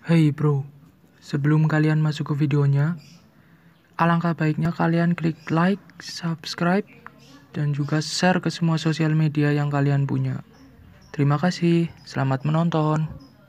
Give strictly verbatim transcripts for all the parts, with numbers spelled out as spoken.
Hey bro, sebelum kalian masuk ke videonya, alangkah baiknya kalian klik like, subscribe, dan juga share ke semua sosial media yang kalian punya. Terima kasih, selamat menonton.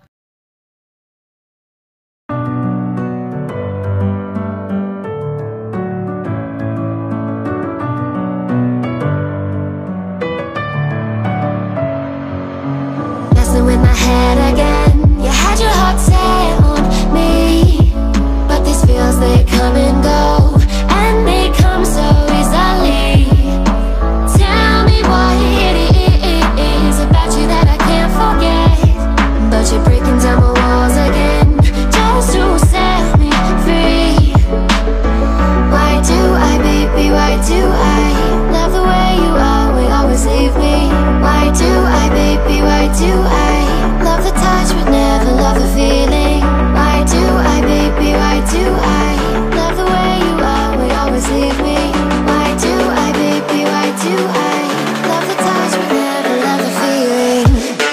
With my head again, you had your heart set on me, but these feels, they come and go, and they come so easily. Tell me what it is about you that I can't forget, but you're breaking down my walls again, just to set me free. Why do I, baby, why do I love the way you always, always leave me? Why do I, baby, why do I love the touch but never love the feeling? Why do I, baby, why do I love the way you always, always leave me? Why do I, baby, why do I love the touch but never love the feeling?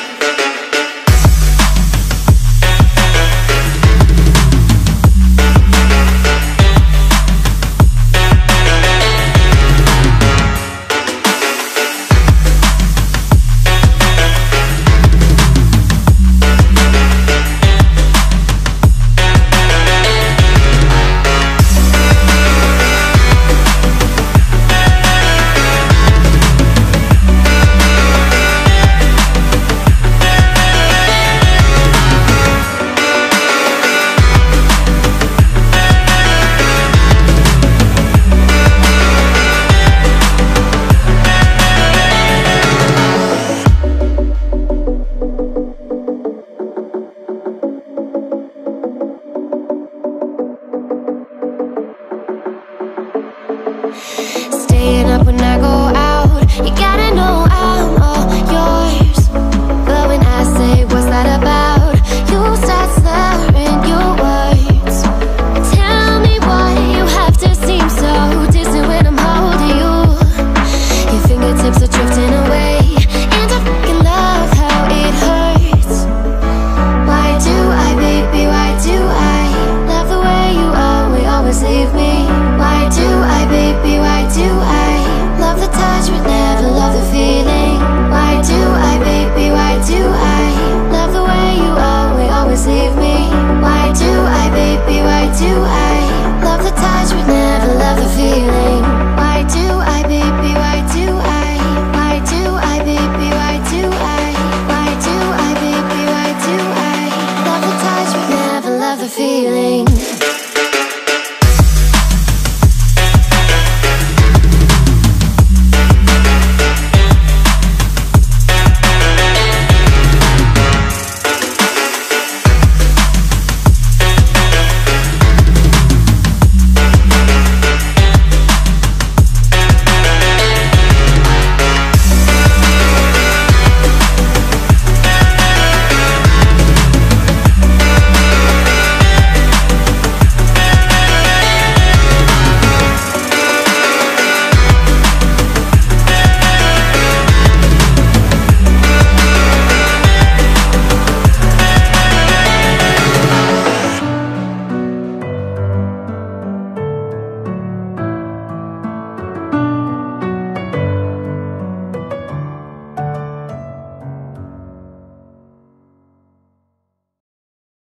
Staying up when I go out, you gotta know I'm all yours. But when I say what's that about, you start slurring your words. Tell me why you have to seem so distant when I'm holding you. Your fingertips are drifting away, and I fucking love how it hurts. Why do I, baby, why do I love the way you always, always leave me? Why do I, baby, why do I love the touch but never love the feeling? Why do I, baby, why do I love the way you always, always leave me? Why do I, baby, why do I love the touch but never love the feeling? Why do I, baby, why do I Why do I, baby, why do I Why do I, baby, why do I love the touch but never love the feeling?